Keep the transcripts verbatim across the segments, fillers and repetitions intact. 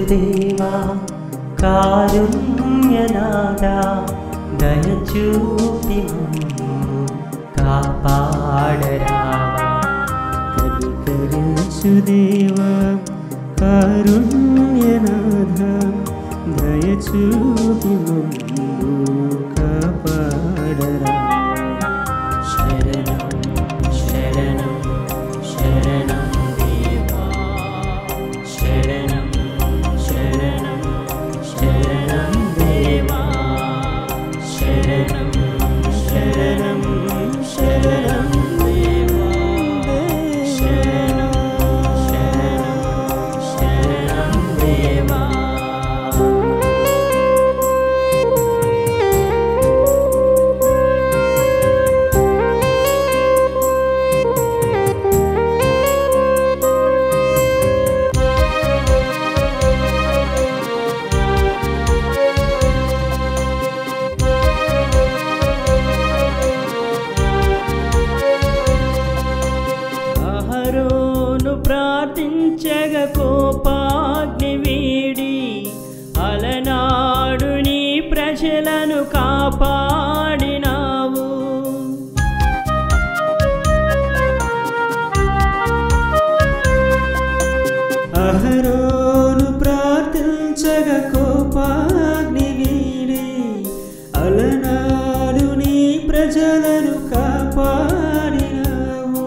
దేవా కారుణ్యనాథా దయచూపి మమ్ము కాపాడరావా కనికరించు దేవా కారుణ్యనాథా దయచూపి మమ్ము కాపాడరావా శరణం శరణం శరణం దేవా శరణం శరణం శరణం దేవా శరణం శరణం శరణం దేవా శరణం శరణం శరణం దేవా ప్రార్థించగ కోపాగ్ని వీడి అలనాడు నీ ప్రజలను కాపాడినావు అహరోను ప్రార్థించగ కోపాగ్ని వీడి అలనాడు నీ ప్రజలను కాపాడినావు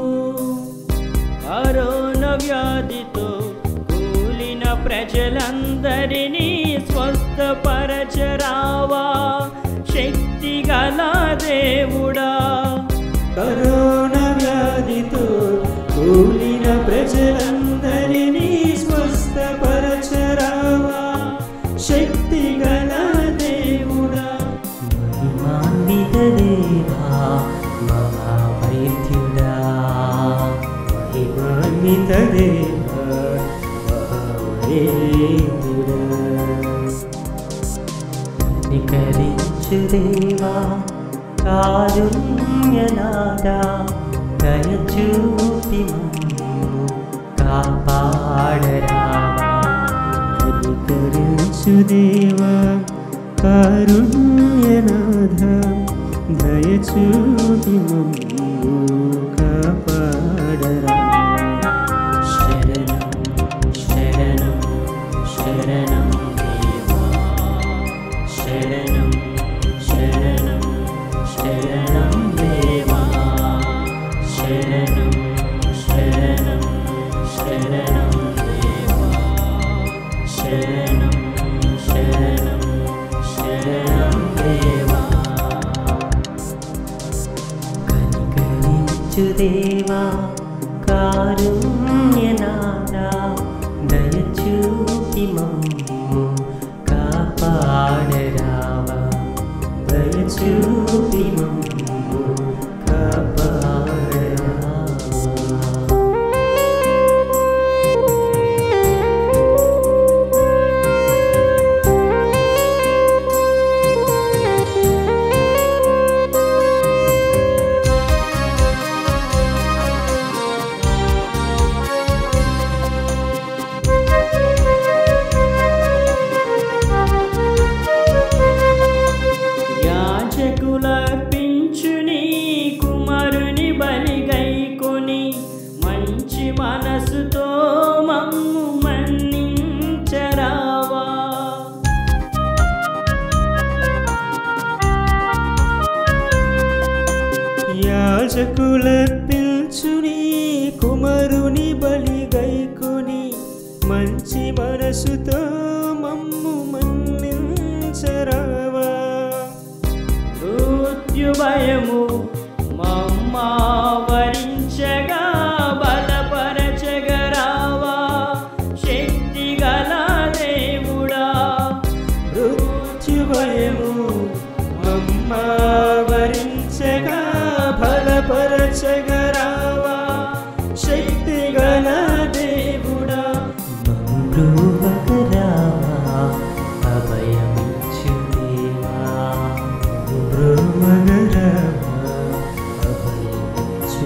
కరోనా వ్యాధితో కూలిన ప్రజలందరినీ స్వస్థపరచరావా శక్తి గల దేవుడా కరోనా వ్యాధితో కూలిన ప్రజలందరినీ స్వస్థపరచరావా శక్తి గల దేవుడా మహిమాన్విత దేవా మహావైద్యుడా మహిమాన్విత దేవా మహావైద్యుడా కనికరించు దేవా కారుణ్యనాథా దయచూపి మమ్ము కాపాడరావా కనికరించు దేవా కారుణ్యనాథా దయచూపి మమ్ము కాపాడరావా శరణం శరణం శరణం దేవా శరణం శరణం శరణం దేవా శరణం శరణం శరణం దేవా శరణం శరణం శరణం దేవా కనికరించు దేవా కారుణ్యనాథా దయచూపి మమ్ము కాపాడరావా దయచూపి మమ్ము కాపాడరావా యాజకులర్పించు నీ కుమారుని బలిగైకొని మంచి మనసుతో మమ్ము మన్నించరావా యాజకులర్పించు నీ కుమారుని బలిగైకొని మంచి మనసుతో మమ్ము మన్నించరావా మృత్యు భయము మమ్మావరించగా బలపరచగరావా శక్తి గల దేవుడా మృత్యు భయము మమ్మావరించగా బలపరచగరావా శక్తి గల దేవుడా మమ్మురువగరావా అభయమిచ్చు దేవా మృమగరావా అభయమిచ్చు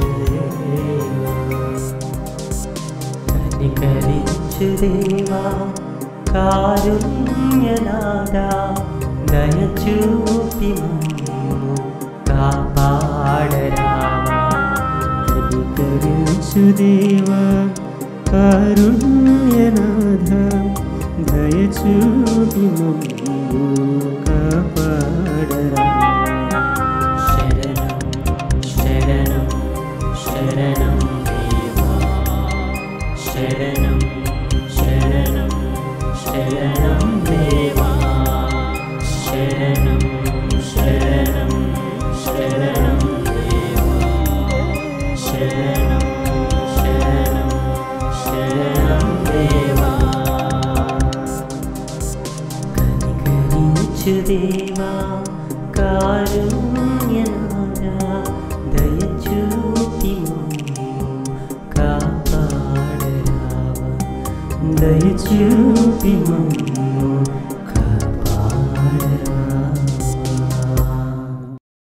దేవా కనికరించు దేవా కారుణ్యనాథా దయచూపి మమ్ము కాపాడరావా. కనికరించు దేవా కారుణ్యనాథా దయచూపి మమ్ము కాపాడరావా. శరణం శరణం శరణం దేవా, శరణం శరణం శరణం దేవా, శరణం శరణం శరణం దేవా, శరణం శరణం శరణం దేవా. కనికరించు దేవా కారుణ్యనాథా దయచూపి మమ్ము కాపాడరావా. దయచూపి మమ్ము